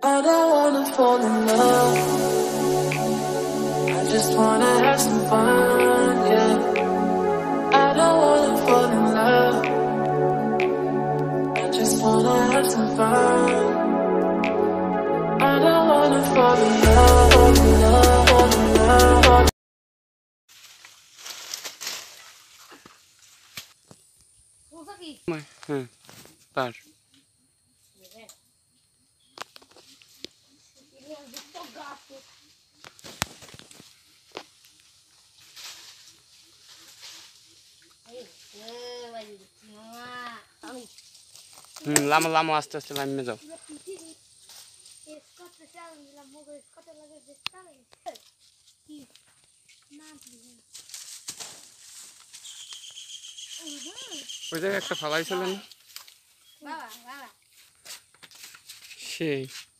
I don't wanna fall in love. I just wanna have some fun, yeah. I don't wanna fall in love. I just wanna have some fun. I don't wanna fall in love, fall in love, fall in love. Par. Lama lama aste aste namme যাও ওই জায়গায় একটা ফালাইছিলেন সেই